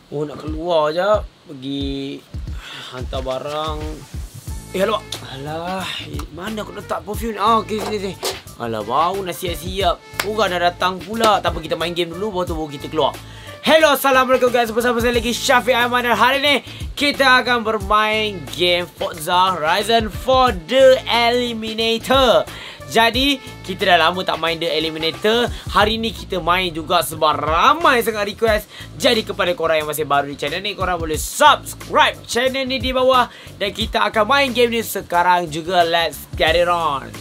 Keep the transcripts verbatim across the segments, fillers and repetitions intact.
Oh, nak keluar je. Pergi hantar barang. Eh, alamak. Alah, mana aku letak perfume? Ah, okey, sini, sini. Alah, baru nak siap-siap. Orang dah datang pula. Tak apa, kita main game dulu, baru tu baru kita keluar. Hello, assalamualaikum guys. Bersama saya lagi Syafiq Ahmad. Dan hari ni kita akan bermain game Forza Horizon four The Eliminator. Jadi, kita dah lama tak main The Eliminator. Hari ni kita main juga sebab ramai sangat request. Jadi, kepada korang yang masih baru di channel ni, korang boleh subscribe channel ni di bawah. Dan kita akan main game ni sekarang juga. Let's get it on.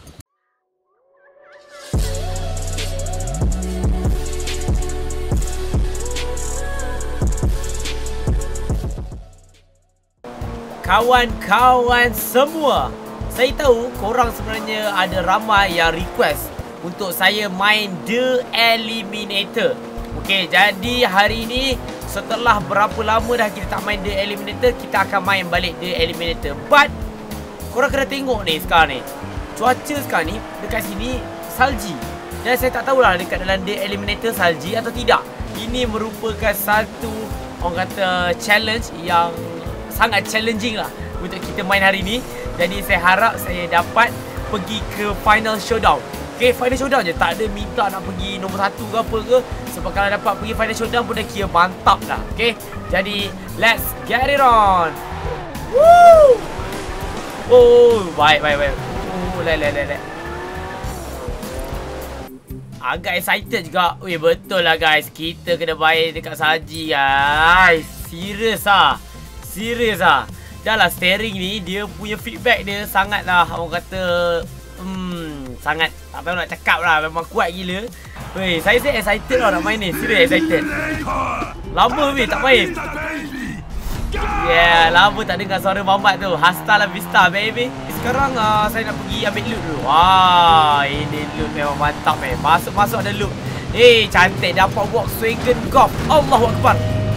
Kawan-kawan semua, saya tahu korang sebenarnya ada ramai yang request untuk saya main The Eliminator. Okey, jadi hari ni setelah berapa lama dah kita tak main The Eliminator, kita akan main balik The Eliminator. But korang kena tengok ni sekarang ni, cuaca sekarang ni dekat sini salji. Dan saya tak tahulah dekat dalam The Eliminator salji atau tidak. Ini merupakan satu, orang kata, challenge yang sangat challenging lah untuk kita main hari ni. Jadi saya harap saya dapat pergi ke final showdown. Okay, final showdown je, tak ada minta nak pergi nombor satu ke apa ke. Sebab kalau dapat pergi final showdown pun dah kira mantap lah. Okay, jadi let's get it on. Woo! Oh, baik, baik, baik. Oh, lek, lek, lek, lek. Agak excited juga. Weh, betul lah guys, kita kena bayar dekat salji guys. Serius lah. Serius lah. Dah lah, steering ni dia punya feedback dia sangat lah, orang kata, hmm, sangat, tak tahu nak cakap lah, memang kuat gila. Weh, saya saya excited lah nak main ni. Serius excited. Lama weh tak main. Yeah, lama tak dengar suara Mamat tu. Hasta la vista baby. Sekarang uh, saya nak pergi ambil loot dulu. Wah, ini loot memang mantap eh. Masuk-masuk ada loot. Eh, hey, cantik, dapat Volkswagen Golf. Allahu Akbar.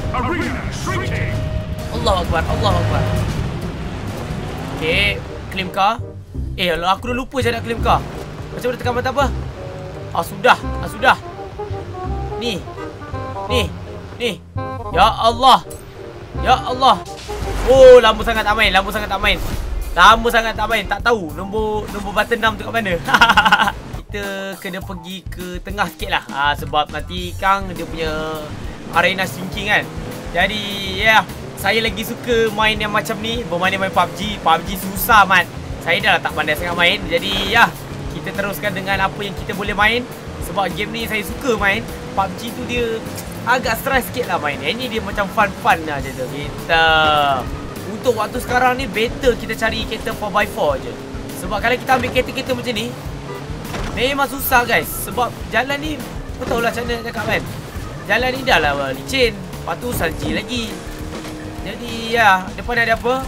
Allahu Akbar, Allahu Akbar. Okay, claim car. Eh, alah, aku dah lupa saya nak claim car. Macam mana tekan button apa? Ah, sudah, ah, sudah. Ni. Ni. Ni. Ya Allah. Ya Allah. Oh, lama sangat tak main, lama sangat tak main. Lama sangat tak main, tak tahu nombor nombor button enam tu kat mana. Kita kena pergi ke tengah sikit lah. Ah, sebab nanti Kang dia punya arena sinking kan. Jadi, ya. Yeah. Saya lagi suka main yang macam ni. Bermain main P U B G. P U B G susah mat. Saya dah tak pandai sangat main. Jadi ya, kita teruskan dengan apa yang kita boleh main. Sebab game ni saya suka main. P U B G tu dia agak stress sikit lah main. Yang ni dia macam fun-fun lah je tu. Kita untuk waktu sekarang ni better kita cari kereta four by four je. Sebab kalau kita ambil kereta-kereta macam ni memang susah guys. Sebab jalan ni, kau tahu lah macam mana nak cakap kan. Jalan ni dah lah licin. Lepas tu salji lagi. Jadi ya, depan ada apa?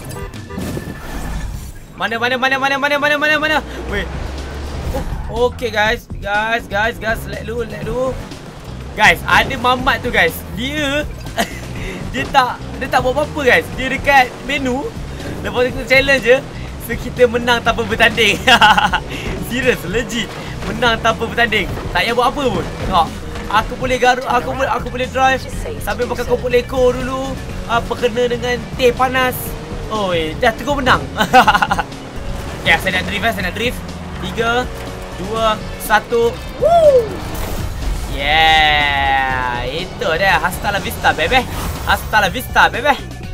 Mana mana mana mana mana mana mana mana. Weh. Oh, okey guys. Guys, guys, guys, select dulu, select dulu. Guys, ada Mamat tu guys. Dia dia tak dia tak buat apa-apa guys. Dia dekat menu. Lepas tu kita challenge je. So kita menang tanpa bertanding. Serius, legit. Menang tanpa bertanding. Tak payah buat apa pun. Tengok. Aku boleh garuk, aku boleh aku boleh drive sambil pakai kopuk leko dulu. Apa kena dengan teh panas. Oh, eh, dah terus menang. Ya, saya nak drift, saya nak drift. tiga, dua, satu. Woo! Yeah, itu dia. Hasta la vista, baby. Hasta la vista, baby.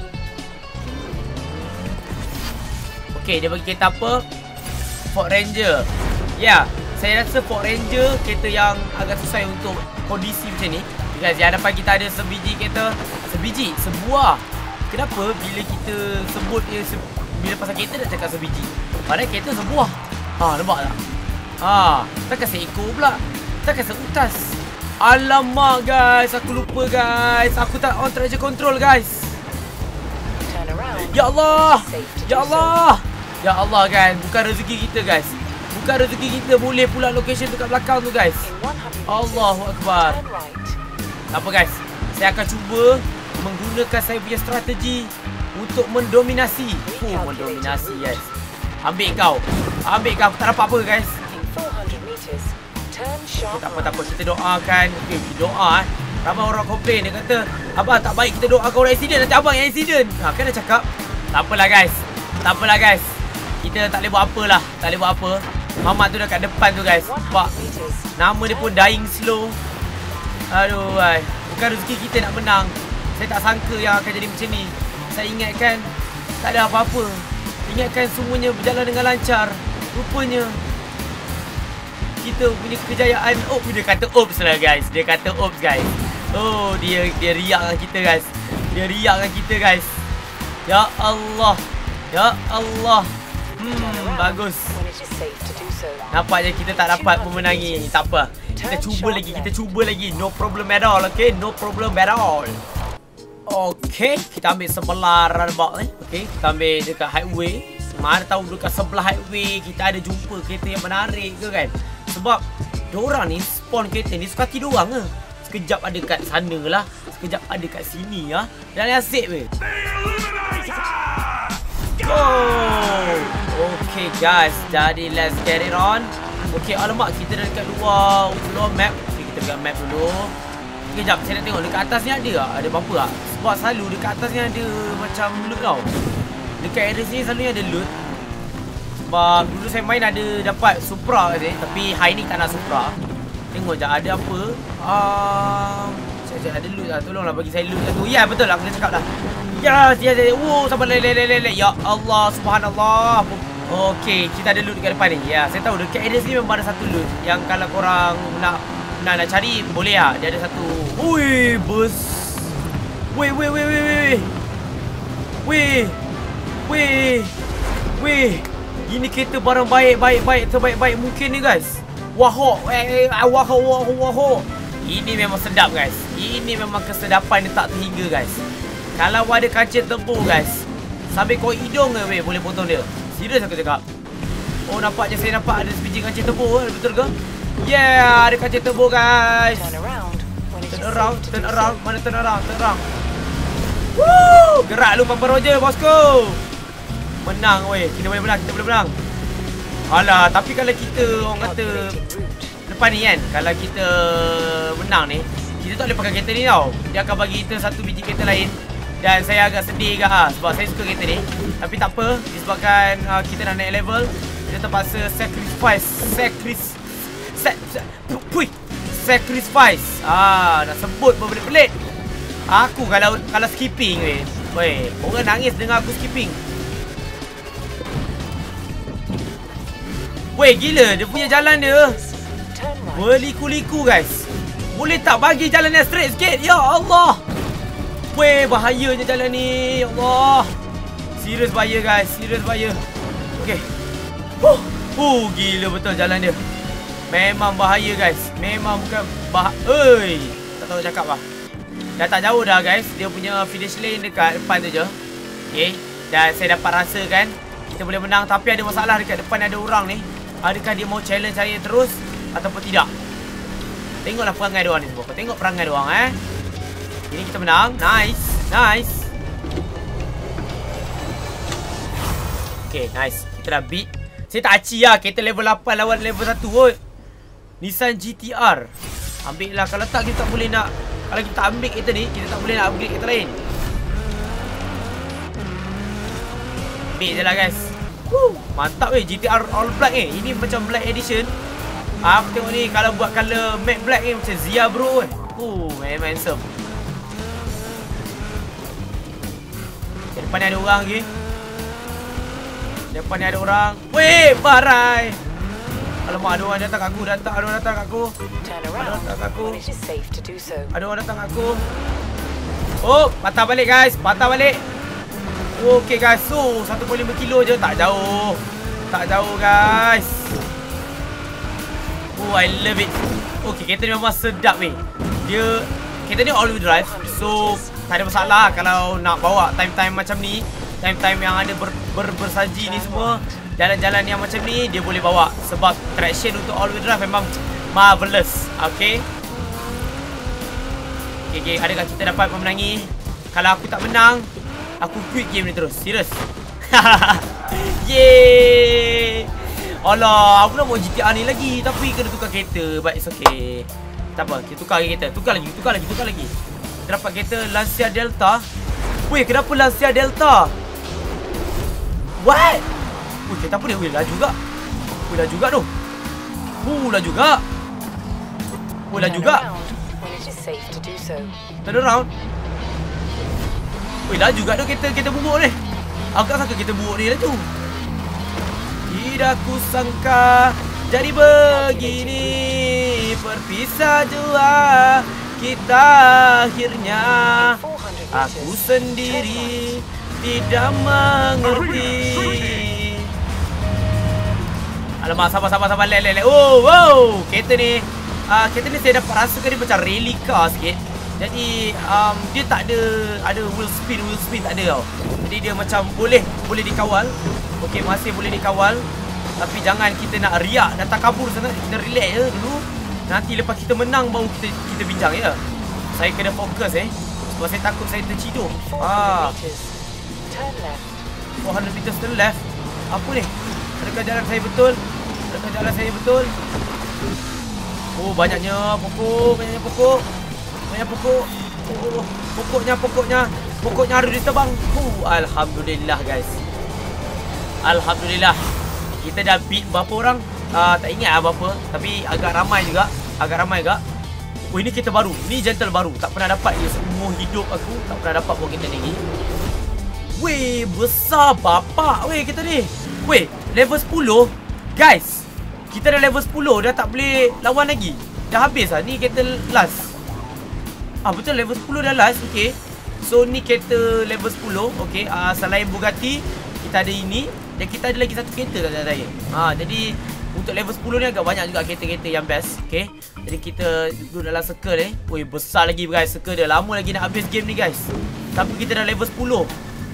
Okay, dia bagi kereta apa? Ford Ranger. Ya, yeah, saya rasa Ford Ranger kereta yang agak susah untuk kondisi macam ni. Guys, di hadapan kita ada sebiji kereta. Sebiji, sebuah. Kenapa bila kita sebut dia se bila pasal kereta dah cakap sebiji? Padahal kereta sebuah. Ha, nampak tak? Ha, takkan seekor pula. Takkan seutas. Alamak guys, aku lupa guys. Aku tak on traction control guys. Ya Allah. Ya Allah. Ya Allah kan, bukan rezeki kita guys. Bukan rezeki kita boleh pula location tu kat belakang tu guys. Allahu Akbar. Apa guys? Saya akan cuba menggunakan saya punya strategi untuk mendominasi. Oh, mendominasi guys. Ambil kau. Ambil kau. Tak dapat apa guys. Okay, tak apa, tak apa. Kita doakan. Okay, kita doa eh. Ramai orang komplain. Dia kata, abang tak baik kita doakan orang accident. Nanti abang yang accident. Ha, kan dah cakap. Tak apalah guys. Tak apalah guys. Kita tak boleh buat apa lah. Tak boleh buat apa. Mamat tu dah kat depan tu guys. Nampak. Nama dia pun dying slow. Aduh, ay. Bukan rezeki kita nak menang. Saya tak sangka yang akan jadi macam ni. Saya ingatkan tak ada apa-apa. Ingatkan semuanya berjalan dengan lancar. Rupanya kita punya kejayaan. Oh, dia kata oops lah guys. Dia kata oops guys. Oh, dia dia riak dengan kita guys. Dia riak dengan kita guys. Ya Allah. Ya Allah. Hmm, bagus. Nampaknya kita tak dapat memenangi. Tak apa. Kita cuba lagi, kita cuba lagi. No problem at all, okay? No problem at all. Okay, kita ambil sebelah roundabout eh. Okay, kita ambil dekat highway. Mana tahu dekat sebelah highway kita ada jumpa kereta yang menarik ke kan? Sebab diorang ni spawn kereta ni suka hati diorang ke. Sekejap ada kat sana lah, sekejap ada kat sini lah. Dan asyik weh. Go! Okay guys, jadi let's get it on. Okay, alamak, kita dah dekat luar luar map. Okay, kita dekat map dulu. Sekejap, saya nak tengok dekat atas ni ada tak? Ada apa-apa tak? Sebab selalu dekat atas ni ada macam loot tau. Dekat area sini selalu ada loot. Sebab dulu saya main ada dapat Supra kat sini. Tapi hari ni tak nak Supra. Tengok je ada apa. Um, Sekejap, ada loot lah. Tolonglah bagi saya loot satu. Ya, betul lah, aku dah cakap dah. Ya, ya, ya. Oh, sabar, lele, lele, lele. Ya Allah, subhanallah. Okay, kita ada loot dekat depan ni. Ya, saya tahu dekat area sini memang ada satu loot. Yang kalau korang nak nak, nak cari, boleh lah. Dia ada satu. Ui, bus. Weh, weh, weh, weh, weh. Weh. Weh. Weh. Ini kereta barang baik, baik, baik. Terbaik-baik mungkin ni guys. Wahok. Eh, wahok, wahok, wahok. Ini memang sedap guys. Ini memang kesedapan yang tak terhingga guys. Kalau ada kaca tebur guys, sambil kau hidung ke weh, boleh potong dia. Serius aku cakap. Oh, nampaknya saya nampak ada sebiji kaca tebur. Betul ke? Yeah, ada kaca tebur guys. Turn around. Turn around. Turn around. Mana turn around? Turn around. Woo! Gerak lu Papa Roger bosku. Menang weh. Kita boleh menang. Kita boleh menang. Alah, tapi kalau kita orang kata depan ni kan, kalau kita menang ni, kita tak boleh pakai kereta ni tau. Dia akan bagi kita satu biji kereta lain. Dan saya agak sedih ke ha, sebab saya suka kereta ni. Tapi tak apa, disebabkan uh, kita dah naik level, kita terpaksa sacrifice Sacrifice Sa Puih Sacrifice. Ah, nak sebut pun pelik-pelik. Aku kalau kalau skipping weh. Weh, orang nangis dengar aku skipping. Weh, gila dia punya jalan dia. Berliku-liku guys. Boleh tak bagi jalan yang straight sikit? Ya Allah. Weh, bahayanya jalan ni. Ya Allah. Serius bahaya guys. Serius bahaya. Okay. Huh. Uh, gila betul jalan dia. Memang bahaya guys. Memang bukan bah... Oi. Tak tahu cakap lah. Dah tak jauh dah guys. Dia punya finish lane dekat depan tu je. Okay. Dan saya dapat rasakan kita boleh menang. Tapi ada masalah dekat depan ada orang ni. Adakah dia mau challenge saya terus ataupun tidak? Tengoklah perangai diorang ni semua. Kau tengok perangai diorang eh. Ini kita menang. Nice. Nice. Okay, nice. Kita dah beat. Saya tak aci lah. Kereta level lapan lawan level satu kot. Nissan G T R. Ambil lah. Kalau tak, kita tak boleh nak. Kalau kita tak ambil kereta ni, kita tak boleh nak upgrade kereta lain. Ambil je lah guys. Woo, mantap weh. G T R all black eh. Ini macam black edition. Aku tengok ni. Kalau buat color matte black ni macam Zia bro eh. Uh, memang handsome. Depan ni ada orang lagi. Depan ni ada orang. Weh, barai. Alamak, ada orang datang kat aku. Datang, ada orang datang kat aku. Ada orang datang kat aku. Ada orang datang kat aku. Oh, patah balik guys. Patah balik. Okay guys. So, satu koma lima kilo je. Tak jauh. Tak jauh guys. Oh, I love it. Okay, kereta ni memang sedap weh. Dia, kereta ni all wheel drive. So, tak ada masalah kalau nak bawa time-time macam ni. Time-time yang ada ber, ber, bersaji ni semua. Jalan-jalan yang macam ni dia boleh bawa. Sebab traction untuk all wheel drive memang marvelous. Okay. Okay, okay. Adakah kita dapat memenangi? Kalau aku tak menang, aku quit game ni terus. Serius. Yeay. Alah, aku nak buat G T R ni lagi. Tapi kena tukar kereta. But it's okay. Tak apa, kita tukar lagi kereta. Tukar lagi, tukar lagi, tukar lagi. Kita dapat kereta Lancia Delta. Weh, kenapa Lancia Delta? What? Weh, kereta apa dia? Weh, laju juga. Weh, laju juga tu. Uh, laju juga. Weh, laju juga. Turn around. Weh, laju juga tu kereta, kereta buruk ni. Aku tak sangka kereta buruk ni laju. Tidak kusangka jadi begini, berpisah jua kita akhirnya. Aku sendiri tidak mengerti. Alamak, sabar, sabar, sabar. Lek, lek, lek. Oh, wow. Kereta ni, uh, kereta ni saya dapat rasakan dia macam rally car sikit. Jadi, um, dia tak ada, ada wheel spin, wheel spin tak ada tau. Jadi, dia macam boleh, boleh dikawal. Okey, masih boleh dikawal. Tapi jangan kita nak riak, datang kabur sangat. Kita relax je dulu. Nanti lepas kita menang, baru kita kita bincang ya. Saya kena fokus eh. Sebab saya takut saya terciduk. Ah. four hundred meters turn left. Apa ni? Adakah jalan saya betul? Adakah jalan saya betul? Oh, banyaknya pokok, banyaknya pokok. Banyak pokok. Oh, pokoknya, pokoknya. Pokoknya harus ditebang. Oh, alhamdulillah guys. Alhamdulillah. Kita dah beat berapa orang? Uh, tak ingat lah berapa. Tapi agak ramai juga. Agak ramai juga. Oh, ini kereta baru. Ini gentle baru. Tak pernah dapat dia seumur hidup aku. Tak pernah dapat buat kereta ni lagi. Weh, besar bapak weh kereta ni. Weh, level sepuluh. Guys, kita dah level sepuluh. Dah tak boleh lawan lagi. Dah habis lah. Ni kereta last. Ah, betul level sepuluh dah last. Okay. So, ni kereta level sepuluh. Okay. Uh, selain Bugatti, kita ada ini. Dan kita ada lagi satu kereta tak ada saya. Ha, jadi untuk level sepuluh ni agak banyak juga kereta-kereta yang best. Okay. Jadi kita duduk dalam circle ni. Woi, besar lagi guys circle dia. Lama lagi nak habis game ni guys. Tapi kita dah level sepuluh.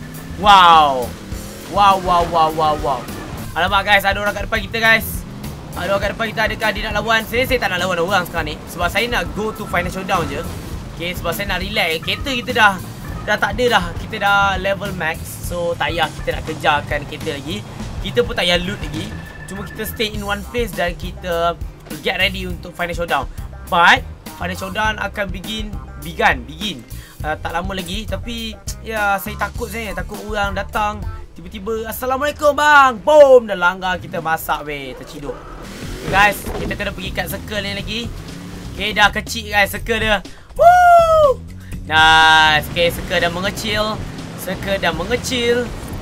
Wow. Wow, wow, wow, wow, wow. Alamak guys, ada orang kat depan kita guys. Ada orang kat depan kita. Adakah dia nak lawan? Saya, saya tak nak lawan orang sekarang ni. Sebab saya nak go to final showdown je. Okay, sebab saya nak relax. Kereta kita dah Dah tak ada dah. Kita dah level max. So tak payah kita nak kejarkan kereta lagi. Kita pun tak payah loot lagi. Cuma kita stay in one place dan kita get ready untuk final showdown. But final showdown akan begin Begin Begin uh, tak lama lagi. Tapi ya, saya takut saya Takut orang datang tiba-tiba, Assalamualaikum bang. Boom, dah langgar kita masak weh. Terciduk. Guys, kita kena pergi kat circle ni lagi. Okay, dah kecil guys circle dia. Woo! Nice. Okay, circle dah mengecil. Circle dah mengecil.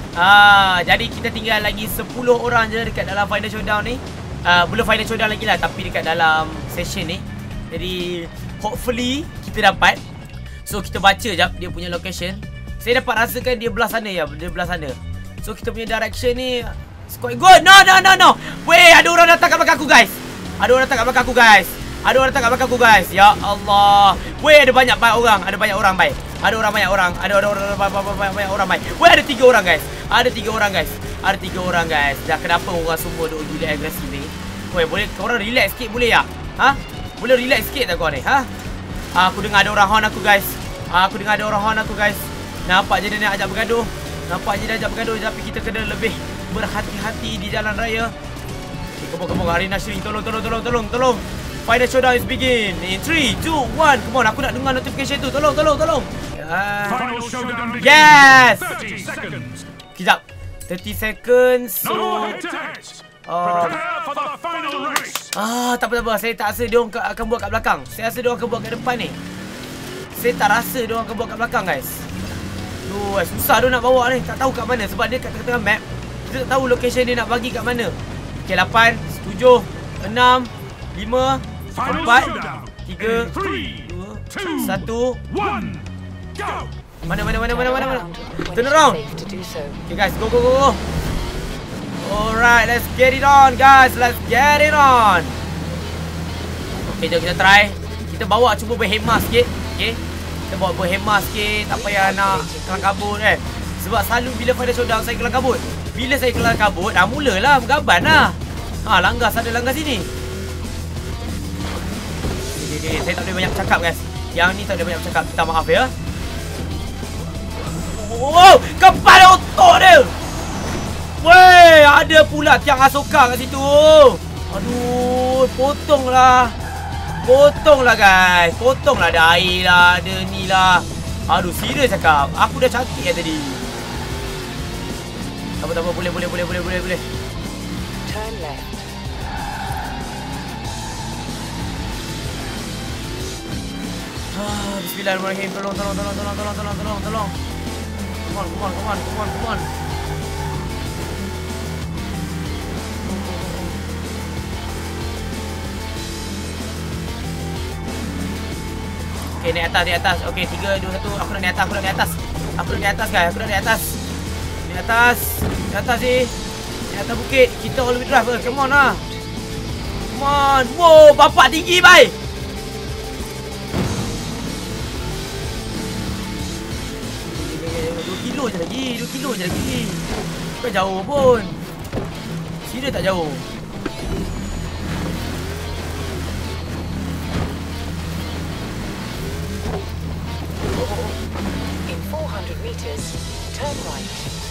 Ah, jadi kita tinggal lagi sepuluh orang je dekat dalam final showdown ni. Ah, belum final showdown lagi lah, tapi dekat dalam session ni. Jadi hopefully kita dapat. So kita baca jap dia punya location. Saya dapat rasakan dia belah sana ya, dia belah sana. So kita punya direction ni it's quite good. No, no, no, no. Weh, ada orang datang kat belakang aku guys. Ada orang datang kat belakang aku guys. Ada orang datang kat belakang aku guys. Ya Allah. Weh, ada banyak banyak orang. Ada banyak orang baik. Ada orang banyak orang. Ada orang banyak, banyak orang baik. Weh, ada tiga orang guys. Ada tiga orang guys. Ada tiga orang guys. Dah kenapa orang semua duk gila agresif ni? Weh, boleh korang relax sikit boleh ya? Ha? Boleh relax sikit tak kau ni? Ha? Aku dengar ada orang horn aku guys. Aku dengar ada orang horn aku guys. Nampak je dia nak ajak bergaduh. Nampak je dia ajak bergaduh. Tapi kita kena lebih berhati-hati di jalan raya. Okay, come on, come on. Arina Shri, tolong, tolong, tolong, tolong, tolong. Final showdown is begin. In three, two, one. Come on, aku nak dengar notification tu. Tolong, tolong, tolong. Uh, Final showdown begins. Yes. thirty seconds. Kejap. thirty seconds. So No hesitation. uh, Prepare for the final race. Ah, tak apa, tak apa. Saya tak rasa dia orang akan buat kat belakang. Saya rasa dia orang akan buat kat depan ni. Saya tak rasa dia orang akan buat kat belakang guys. Duh, susah dia nak bawa ni. Tak tahu kat mana sebab dia kat tengah-tengah map. Kita tak tahu location dia nak bagi kat mana. Okay, lapan, tujuh, enam, lima, empat, tiga, dua, satu. Go. Mana, mana, mana, mana, mana, mana. Turn around. Okay guys, go, go, go, go. Alright, let's get it on guys. Let's get it on. Okay, jom kita try. Kita bawa cuba berhemah sikit. Okay, kita bawa berhemah sikit. Tak payah nak kelang kabut kan. Sebab selalu bila pada showdown saya kelang kabut. Bila saya kelang kabut, dah mulalah bergaban lah. Ha, langgar sana, langgar sini. Okay, okay, okay. Saya tak boleh banyak bercakap guys. Yang ni tak boleh banyak bercakap. Minta maaf ya. Wow, kepala otot dia. Weh, ada pula tiang Asoka kat situ. Aduh, potonglah. Potonglah guys. Potonglah ada air lah. Ada ni lah. Aduh, serius cakap. Aku dah cantik ya tadi. Tak apa, tak apa. Boleh, boleh, boleh, boleh, boleh, boleh. Turn left. Ah, Bismillahirrahmanirrahim. Tolong, tolong, tolong, tolong, tolong, tolong, tolong, tolong. Come on, come on, come on, come on, come on. Okay, naik atas, naik atas. Okay, tiga, dua, satu. Aku nak naik atas, aku nak naik atas. Aku nak naik atas guys, aku nak naik atas. Naik atas. Naik atas ni. Naik atas bukit. Kita all the way drive. Come on lah. Come on. Wow, bapak tinggi, bye. dua kilo je lagi. dua kilo je lagi. Bukan jauh pun. Serius tak jauh. In four hundred meters, turn right.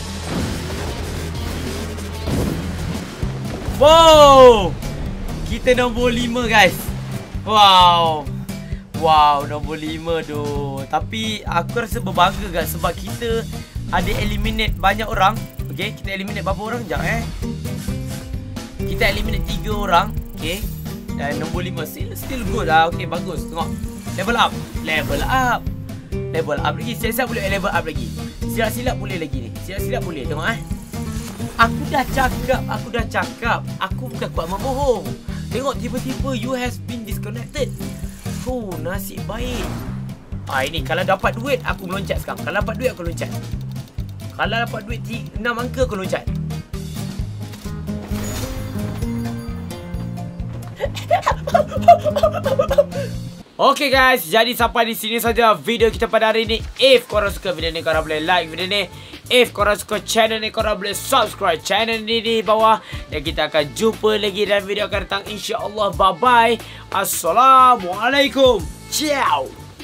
Wow. Kita nombor lima guys. Wow. Wow, nombor lima tu. Tapi aku rasa berbangga guys sebab kita ada eliminate banyak orang. Okay, kita eliminate berapa orang? Sekejap eh. Kita eliminate tiga orang. Okay. Dan nombor lima still, still good lah. Okay, bagus. Tengok. Level up. Level up. Level up lagi. Siap-siap boleh level up lagi. Silap-silap boleh lagi ni. Silap-silap boleh. Tengok eh. Aku dah cakap. Aku dah cakap. Aku bukan kuat membohong. Tengok tiba-tiba you has been disconnected. Oh, nasib baik. Ah, ini kalau dapat duit aku meloncat sekarang. Kalau dapat duit aku loncat. Kalau dapat duit enam angka aku loncat. Okay guys, jadi sampai di sini saja video kita pada hari ini. If korang suka video ni, korang boleh like video ni. If korang suka channel ni, korang boleh subscribe channel ni di bawah. Dan kita akan jumpa lagi dalam video akan datang, InsyaAllah. Bye bye. Assalamualaikum. Ciao.